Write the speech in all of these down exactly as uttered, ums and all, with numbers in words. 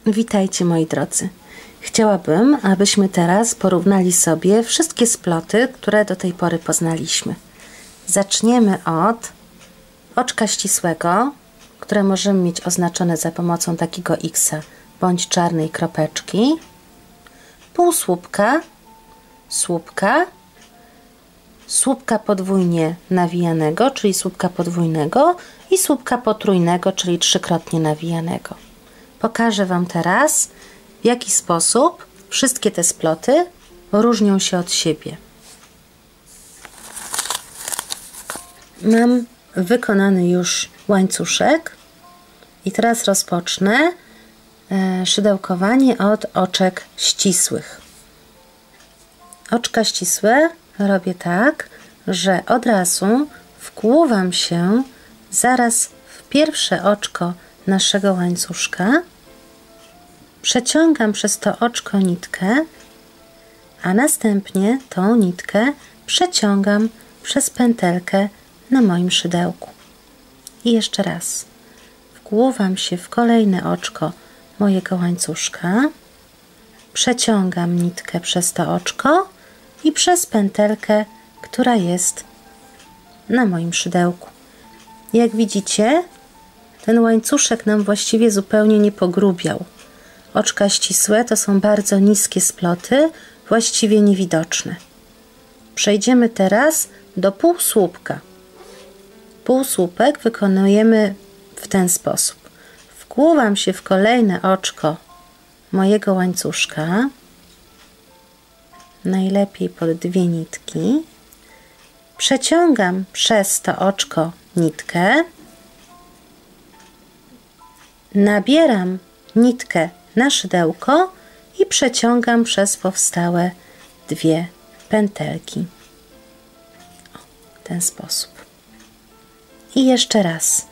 Witajcie moi drodzy. Chciałabym, abyśmy teraz porównali sobie wszystkie sploty, które do tej pory poznaliśmy. Zaczniemy od oczka ścisłego, które możemy mieć oznaczone za pomocą takiego X bądź czarnej kropeczki, półsłupka, słupka, słupka podwójnie nawijanego, czyli słupka podwójnego i słupka potrójnego, czyli trzykrotnie nawijanego. Pokażę Wam teraz, w jaki sposób wszystkie te sploty różnią się od siebie. Mam wykonany już łańcuszek i teraz rozpocznę szydełkowanie od oczek ścisłych. Oczka ścisłe robię tak, że od razu wkłuwam się zaraz w pierwsze oczko naszego łańcuszka, przeciągam przez to oczko nitkę, a następnie tą nitkę przeciągam przez pętelkę na moim szydełku. I jeszcze raz wkłuwam się w kolejne oczko mojego łańcuszka, przeciągam nitkę przez to oczko i przez pętelkę, która jest na moim szydełku. Jak widzicie, ten łańcuszek nam właściwie zupełnie nie pogrubiał. Oczka ścisłe to są bardzo niskie sploty, właściwie niewidoczne. Przejdziemy teraz do półsłupka. Półsłupek wykonujemy w ten sposób. Wkłuwam się w kolejne oczko mojego łańcuszka, najlepiej pod dwie nitki, przeciągam przez to oczko nitkę, nabieram nitkę na szydełko i przeciągam przez powstałe dwie pętelki. O, w ten sposób. I jeszcze raz.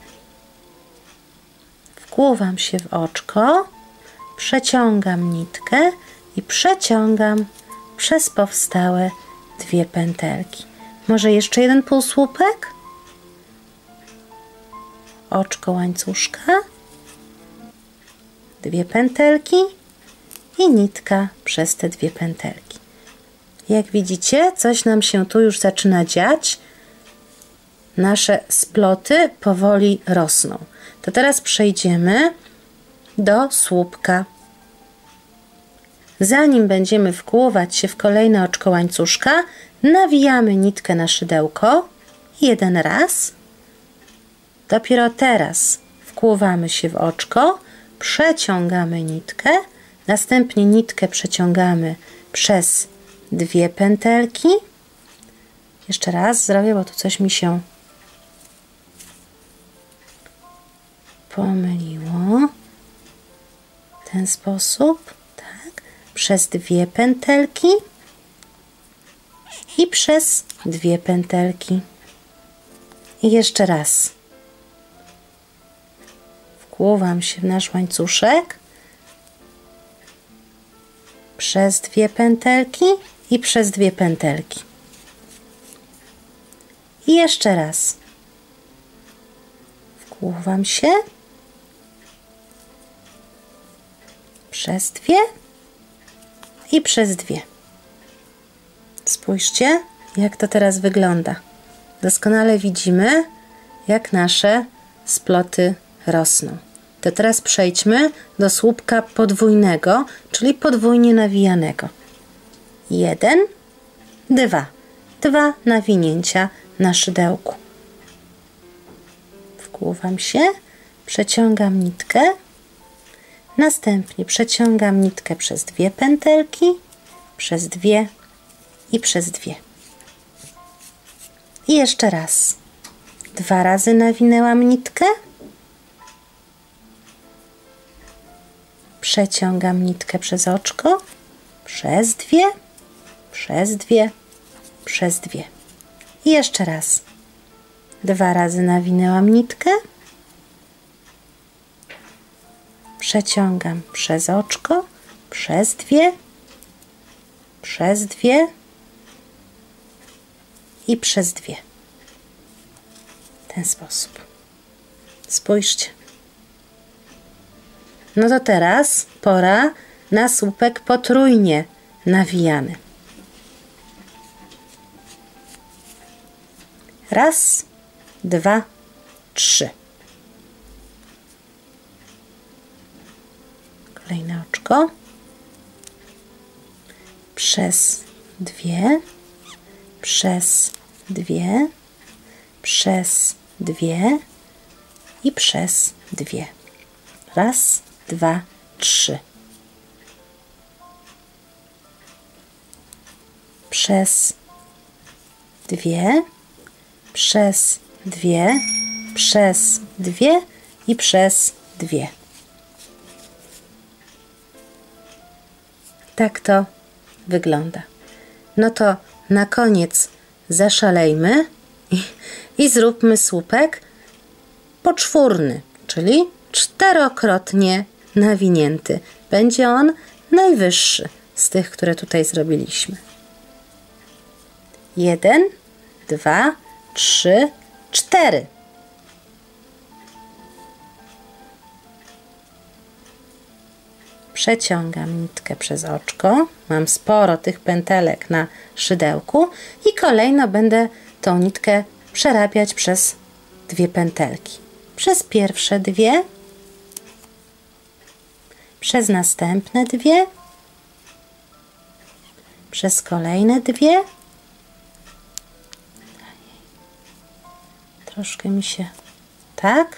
Wkłuwam się w oczko, przeciągam nitkę i przeciągam przez powstałe dwie pętelki. Może jeszcze jeden półsłupek? Oczko łańcuszka, dwie pętelki i nitka przez te dwie pętelki. Jak widzicie, coś nam się tu już zaczyna dziać. Nasze sploty powoli rosną. To teraz przejdziemy do słupka. Zanim będziemy wkłuwać się w kolejne oczko łańcuszka, nawijamy nitkę na szydełko jeden raz. Dopiero teraz wkłuwamy się w oczko, przeciągamy nitkę, następnie nitkę przeciągamy przez dwie pętelki. Jeszcze raz zrobię, bo tu coś mi się pomyliło. W ten sposób, tak, przez dwie pętelki i przez dwie pętelki. I jeszcze raz. Wkłuwam się w nasz łańcuszek przez dwie pętelki i przez dwie pętelki. I jeszcze raz. Wkłuwam się przez dwie i przez dwie. Spójrzcie, jak to teraz wygląda. Doskonale widzimy, jak nasze sploty rosną. To teraz przejdźmy do słupka podwójnego, czyli podwójnie nawijanego. Jeden, dwa. Dwa nawinięcia na szydełku. Wkłuwam się, przeciągam nitkę, następnie przeciągam nitkę przez dwie pętelki, przez dwie i przez dwie. I jeszcze raz. Dwa razy nawinęłam nitkę, przeciągam nitkę przez oczko, przez dwie, przez dwie, przez dwie. I jeszcze raz. Dwa razy nawinęłam nitkę, przeciągam przez oczko, przez dwie, przez dwie i przez dwie. W ten sposób. Spójrzcie. No to teraz pora na słupek potrójnie nawijany. Raz, dwa, trzy. Kolejne oczko. Przez dwie, przez dwie, przez dwie i przez dwie. Raz, dwa, trzy. Przez dwie, przez dwie, przez dwie i przez dwie. Tak to wygląda. No to na koniec zaszalejmy i, i zróbmy słupek poczwórny, czyli czterokrotnie nawinięty. Będzie on najwyższy z tych, które tutaj zrobiliśmy. Jeden, dwa, trzy, cztery. Przeciągam nitkę przez oczko. Mam sporo tych pętelek na szydełku i kolejno będę tą nitkę przerabiać przez dwie pętelki. Przez pierwsze dwie, przez następne dwie, przez kolejne dwie. Troszkę mi się tak.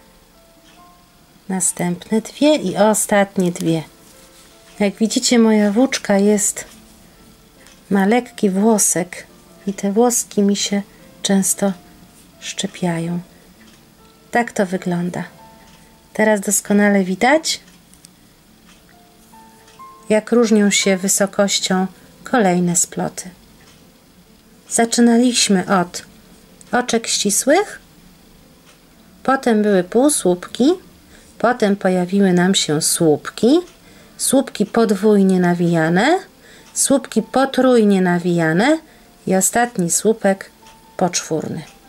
Następne dwie i ostatnie dwie. Jak widzicie, moja włóczka jest, ma lekki włosek i te włoski mi się często szczepiają. Tak to wygląda. Teraz doskonale widać, jak różnią się wysokością kolejne sploty. Zaczynaliśmy od oczek ścisłych, potem były półsłupki, potem pojawiły nam się słupki, słupki podwójnie nawijane, słupki potrójnie nawijane i ostatni słupek poczwórny.